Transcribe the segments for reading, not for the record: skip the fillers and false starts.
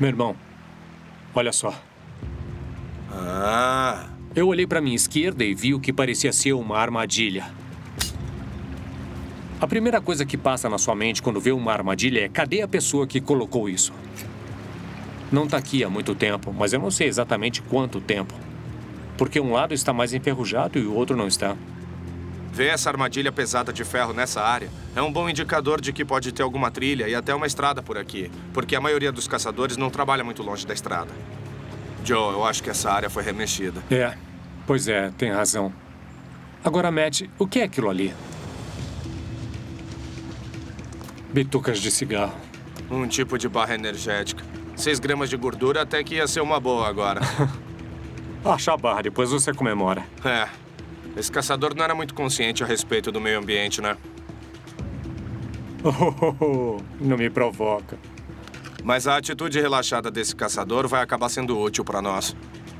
Meu irmão, olha só. Ah. Eu olhei para minha esquerda e vi o que parecia ser uma armadilha. A primeira coisa que passa na sua mente quando vê uma armadilha é: cadê a pessoa que colocou isso? Não está aqui há muito tempo, mas eu não sei exatamente quanto tempo. Porque um lado está mais enferrujado e o outro não está. Ver essa armadilha pesada de ferro nessa área é um bom indicador de que pode ter alguma trilha e até uma estrada por aqui, porque a maioria dos caçadores não trabalha muito longe da estrada. Joe, eu acho que essa área foi remexida. É, pois é, tem razão. Agora, Matt, o que é aquilo ali? Bitucas de cigarro. Um tipo de barra energética. 6 gramas de gordura até que ia ser uma boa agora. Acha a barra, depois você comemora. É. Esse caçador não era muito consciente a respeito do meio ambiente, né? Não me provoca. Mas a atitude relaxada desse caçador vai acabar sendo útil para nós.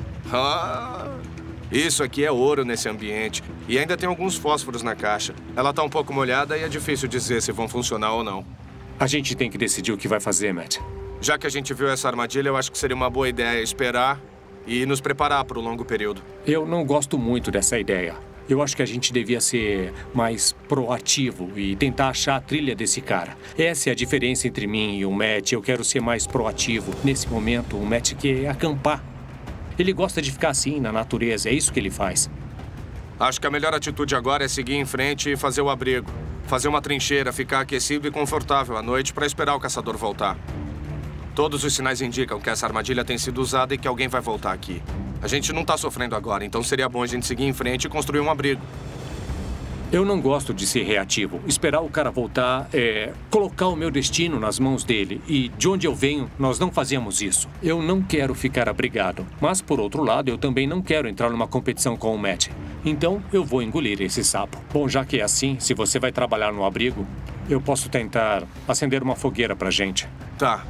Isso aqui é ouro nesse ambiente. E ainda tem alguns fósforos na caixa. Ela tá um pouco molhada e é difícil dizer se vão funcionar ou não. A gente tem que decidir o que vai fazer, Matt. Já que a gente viu essa armadilha, eu acho que seria uma boa ideia esperar e nos preparar para o longo período. Eu não gosto muito dessa ideia. Eu acho que a gente devia ser mais proativo e tentar achar a trilha desse cara. Essa é a diferença entre mim e o Matt. Eu quero ser mais proativo. Nesse momento, o Matt quer acampar. Ele gosta de ficar assim, na natureza. É isso que ele faz. Acho que a melhor atitude agora é seguir em frente e fazer o abrigo. Fazer uma trincheira, ficar aquecido e confortável à noite para esperar o caçador voltar. Todos os sinais indicam que essa armadilha tem sido usada e que alguém vai voltar aqui. A gente não está sofrendo agora, então seria bom a gente seguir em frente e construir um abrigo. Eu não gosto de ser reativo. Esperar o cara voltar é colocar o meu destino nas mãos dele. E de onde eu venho, nós não fazemos isso. Eu não quero ficar abrigado. Mas, por outro lado, eu também não quero entrar numa competição com o Matt. Então, eu vou engolir esse sapo. Bom, já que é assim, se você vai trabalhar no abrigo, eu posso tentar acender uma fogueira pra gente. Tá.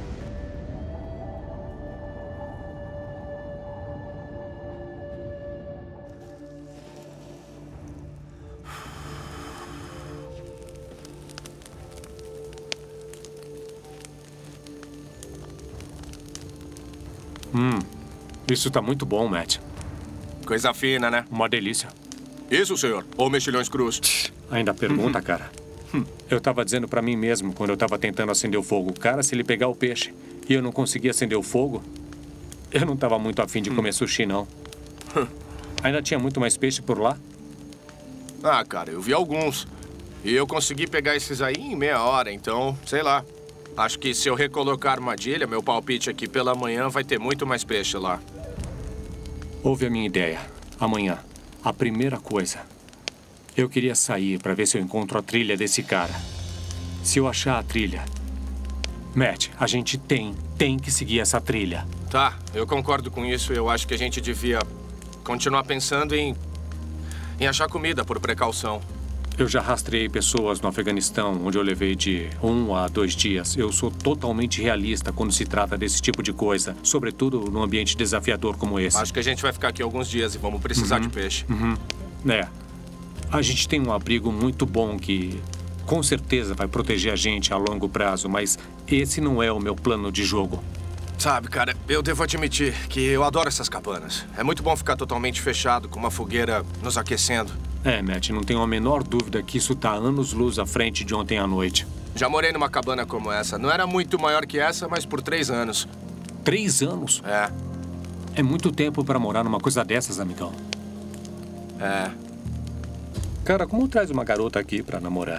Isso tá muito bom, Matt. Coisa fina, né? Uma delícia. Isso, senhor. Ou mexilhões crus. Ainda pergunta, cara. Eu tava dizendo pra mim mesmo, quando eu tava tentando acender o fogo, cara, se ele pegar o peixe e eu não conseguia acender o fogo, eu não tava muito afim de comer sushi, não. Ainda tinha muito mais peixe por lá? Ah, cara, eu vi alguns. E eu consegui pegar esses aí em meia hora, então, sei lá. Acho que se eu recolocar a armadilha, meu palpite aqui pela manhã vai ter muito mais peixe lá. Ouve a minha ideia. Amanhã, a primeira coisa. Eu queria sair pra ver se eu encontro a trilha desse cara. Se eu achar a trilha... Matt, a gente tem que seguir essa trilha. Tá, eu concordo com isso. Eu acho que a gente devia continuar pensando em achar comida por precaução. Eu já rastreei pessoas no Afeganistão, onde eu levei de 1 a 2 dias. Eu sou totalmente realista quando se trata desse tipo de coisa, sobretudo num ambiente desafiador como esse. Acho que a gente vai ficar aqui alguns dias e vamos precisar de peixe. É. A gente tem um abrigo muito bom que, com certeza, vai proteger a gente a longo prazo, mas esse não é o meu plano de jogo. Sabe, cara, eu devo admitir que eu adoro essas cabanas. É muito bom ficar totalmente fechado, com uma fogueira nos aquecendo. É, Matt, não tenho a menor dúvida que isso tá anos-luz à frente de ontem à noite. Já morei numa cabana como essa. Não era muito maior que essa, mas por 3 anos. 3 anos? É. É muito tempo pra morar numa coisa dessas, amigão. É. Cara, como traz uma garota aqui pra namorar?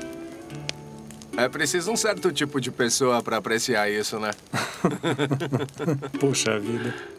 É preciso um certo tipo de pessoa pra apreciar isso, né? Poxa vida.